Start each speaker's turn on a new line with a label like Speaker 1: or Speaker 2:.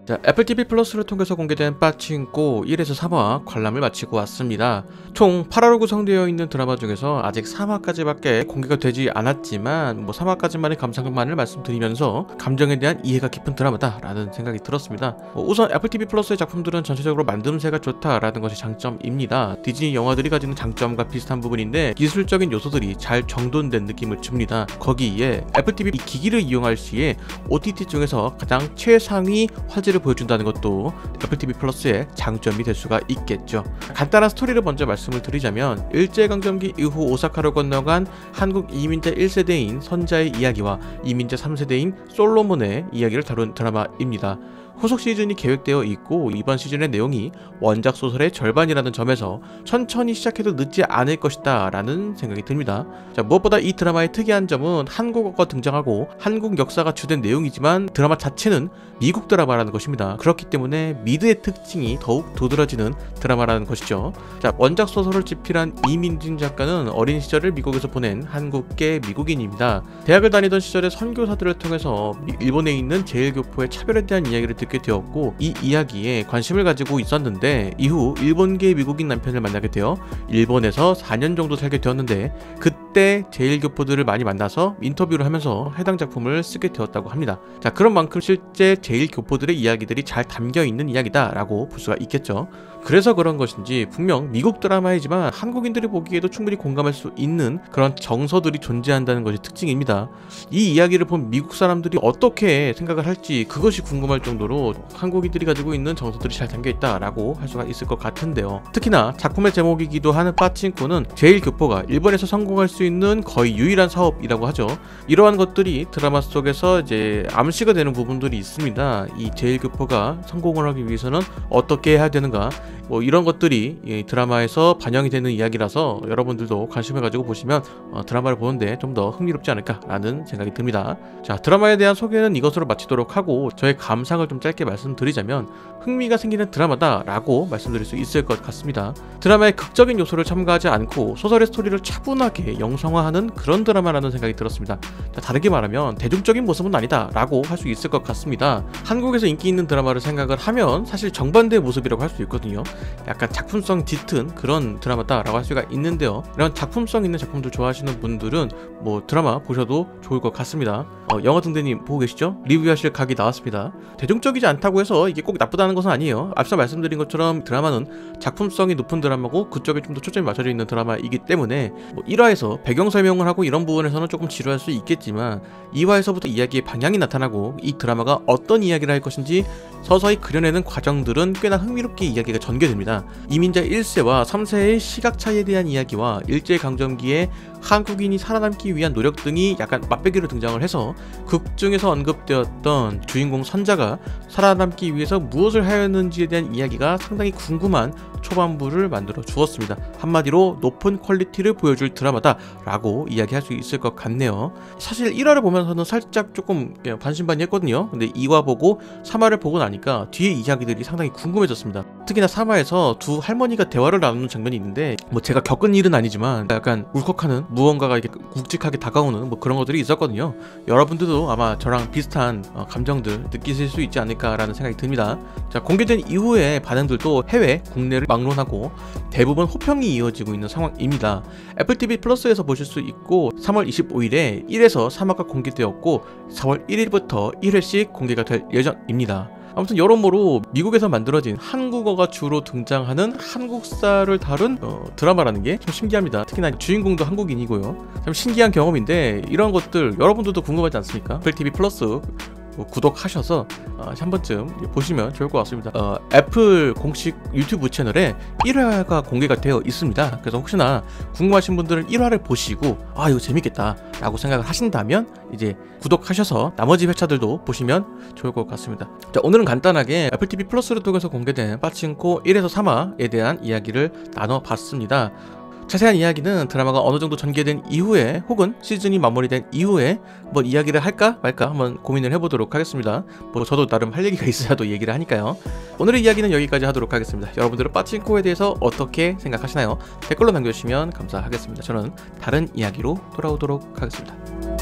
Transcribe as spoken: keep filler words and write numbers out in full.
Speaker 1: 자, 애플티비 플러스를 통해서 공개된 빠친코 일에서 삼 화 관람을 마치고 왔습니다. 총 팔 화로 구성되어 있는 드라마 중에서 아직 삼 화까지밖에 공개가 되지 않았지만 뭐 삼 화까지만의 감상만을 말씀드리면서 감정에 대한 이해가 깊은 드라마다 라는 생각이 들었습니다. 뭐 우선 애플티비 플러스의 작품들은 전체적으로 만듦새가 좋다라는 것이 장점입니다. 디즈니 영화들이 가지는 장점과 비슷한 부분인데 기술적인 요소들이 잘 정돈된 느낌을 줍니다. 거기에 애플티비 이 기기를 이용할 시에 오티티 중에서 가장 최상위 화질을 보여준다는 것도 애플티비 플러스의 장점이 될 수가 있겠죠. 간단한 스토리를 먼저 말씀을 드리자면 일제강점기 이후 오사카로 건너간 한국 이민자 일 세대인 선자의 이야기와 이민자 삼 세대인 솔로몬의 이야기를 다룬 드라마입니다. 후속 시즌이 계획되어 있고 이번 시즌의 내용이 원작 소설의 절반이라는 점에서 천천히 시작해도 늦지 않을 것이다 라는 생각이 듭니다. 자, 무엇보다 이 드라마의 특이한 점은 한국어가 등장하고 한국 역사가 주된 내용이지만 드라마 자체는 미국 드라마라는 것입니다. 그렇기 때문에 미드의 특징이 더욱 도드라지는 드라마라는 것이죠. 자, 원작 소설을 집필한 이민진 작가는 어린 시절을 미국에서 보낸 한국계 미국인입니다. 대학을 다니던 시절에 선교사들을 통해서 일본에 있는 제일교포의 차별에 대한 이야기를 듣게 되었고 이 이야기에 관심을 가지고 있었는데 이후 일본계 미국인 남편을 만나게 되어 일본에서 사 년 정도 살게 되었는데 그때 제일교포들을 많이 만나서 인터뷰를 하면서 해당 작품을 쓰게 되었다고 합니다. 자, 그런 만큼 실제 제일교포들의 이야기들이 잘 담겨있는 이야기다 라고 볼 수가 있겠죠. 그래서 그런 것인지 분명 미국 드라마이지만 한국인들이 보기에도 충분히 공감할 수 있는 그런 정서들이 존재한다는 것이 특징입니다. 이 이야기를 본 미국 사람들이 어떻게 생각을 할지 그것이 궁금할 정도로 한국인들이 가지고 있는 정서들이 잘 담겨있다 라고 할 수가 있을 것 같은데요. 특히나 작품의 제목이기도 하는 빠친코는 제일교포가 일본에서 성공할 수 있는 거의 유일한 사업이라고 하죠. 이러한 것들이 드라마 속에서 이제 암시가 되는 부분들이 있습니다. 이 제일교포가 성공을 하기 위해서는 어떻게 해야 되는가, 뭐 이런 것들이 이 드라마에서 반영이 되는 이야기라서 여러분들도 관심을 가지고 보시면 어, 드라마를 보는데 좀 더 흥미롭지 않을까라는 생각이 듭니다. 자, 드라마에 대한 소개는 이것으로 마치도록 하고 저의 감상을 좀 짧게 말씀드리자면 흥미가 생기는 드라마다 라고 말씀드릴 수 있을 것 같습니다. 드라마의 극적인 요소를 첨가하지 않고 소설의 스토리를 차분하게 영상화하는 그런 드라마라는 생각이 들었습니다. 자, 다르게 말하면 대중적인 모습은 아니다 라고 할 수 있을 것 같습니다. 한국에서 인기 있는 드라마를 생각을 하면 사실 정반대의 모습이라고 할 수 있거든요. 약간 작품성 짙은 그런 드라마다 라고 할 수가 있는데요. 이런 작품성 있는 작품들 좋아하시는 분들은 뭐 드라마 보셔도 좋을 것 같습니다. 어, 영화 등대님 보고 계시죠? 리뷰하실 각이 나왔습니다. 대중적이지 않다고 해서 이게 꼭 나쁘다는 것은 아니에요. 앞서 말씀드린 것처럼 드라마는 작품성이 높은 드라마고 그쪽에 좀 더 초점이 맞춰져 있는 드라마이기 때문에 뭐 일 화에서 배경 설명을 하고 이런 부분에서는 조금 지루할 수 있겠지만 이 화에서부터 이야기의 방향이 나타나고 이 드라마가 어떤 이야기를 할 것인지 서서히 그려내는 과정들은 꽤나 흥미롭게 이야기가 전개됩니다. 이민자 일 세와 삼 세의 시각 차이에 대한 이야기와 일제강점기에 한국인이 살아남기 위한 노력 등이 약간 맛배기로 등장을 해서 극 중에서 언급되었던 주인공 선자가 살아남기 위해서 무엇을 하였는지에 대한 이야기가 상당히 궁금한 초반부를 만들어 주었습니다. 한마디로 높은 퀄리티를 보여줄 드라마다 라고 이야기할 수 있을 것 같네요. 사실 일 화를 보면서는 살짝 조금 반신반의했거든요. 근데 이 화 보고 삼 화를 보고 나니까 뒤에 이야기들이 상당히 궁금해졌습니다. 특히나 삼 화에서 두 할머니가 대화를 나누는 장면이 있는데 뭐 제가 겪은 일은 아니지만 약간 울컥하는 무언가가 이렇게 굵직하게 다가오는 뭐 그런 것들이 있었거든요. 여러분들도 아마 저랑 비슷한 어, 감정들 느끼실 수 있지 않을까라는 생각이 듭니다. 자, 공개된 이후의 반응들도 해외, 국내를 막론하고 대부분 호평이 이어지고 있는 상황입니다. 애플티비 플러스에서 보실 수 있고 삼월 이십오일에 일에서 삼 화가 공개되었고 사월 일일부터 일 회씩 공개가 될 예정입니다. 아무튼 여러모로 미국에서 만들어진 한국어가 주로 등장하는 한국사를 다룬 어, 드라마라는 게 좀 신기합니다. 특히나 주인공도 한국인이고요. 참 신기한 경험인데 이런 것들 여러분들도 궁금하지 않습니까? 애플티비 플러스 구독하셔서 어, 한 번쯤 보시면 좋을 것 같습니다. 어, 애플 공식 유튜브 채널에 일 화가 공개가 되어 있습니다. 그래서 혹시나 궁금하신 분들은 일 화를 보시고 아 이거 재밌겠다 라고 생각을 하신다면 이제 구독하셔서 나머지 회차들도 보시면 좋을 것 같습니다. 자, 오늘은 간단하게 애플티비 플러스를 통해서 공개된 빠친코 일에서 삼 화에 대한 이야기를 나눠봤습니다. 자세한 이야기는 드라마가 어느 정도 전개된 이후에 혹은 시즌이 마무리된 이후에 뭐 이야기를 할까 말까 한번 고민을 해보도록 하겠습니다. 뭐 저도 나름 할 얘기가 있어야 또 얘기를 하니까요. 오늘의 이야기는 여기까지 하도록 하겠습니다. 여러분들은 빠친코에 대해서 어떻게 생각하시나요? 댓글로 남겨주시면 감사하겠습니다. 저는 다른 이야기로 돌아오도록 하겠습니다.